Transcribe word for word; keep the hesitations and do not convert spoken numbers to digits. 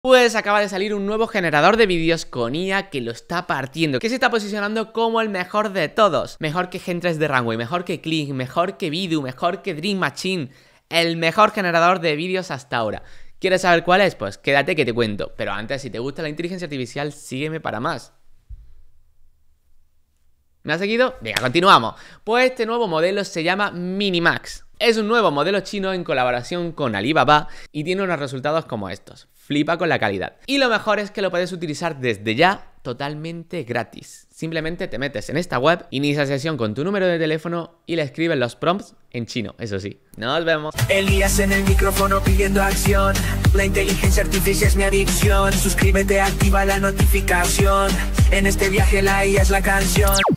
Pues acaba de salir un nuevo generador de vídeos con I A que lo está partiendo, que se está posicionando como el mejor de todos. Mejor que Gen tres de Runway, mejor que Kling, mejor que Vidu, mejor que Dream Machine. El mejor generador de vídeos hasta ahora. ¿Quieres saber cuál es? Pues quédate que te cuento. Pero antes, si te gusta la inteligencia artificial, sígueme para más. ¿Me has seguido? Venga, continuamos. Pues este nuevo modelo se llama Minimax. Es un nuevo modelo chino en colaboración con Alibaba y tiene unos resultados como estos. Flipa con la calidad. Y lo mejor es que lo puedes utilizar desde ya totalmente gratis. Simplemente te metes en esta web, inicias sesión con tu número de teléfono y le escribes los prompts en chino, eso sí. Nos vemos. Elías en el micrófono pidiendo acción. La inteligencia artificial es mi adicción. Suscríbete, activa la notificación. En este viaje la I A es la canción.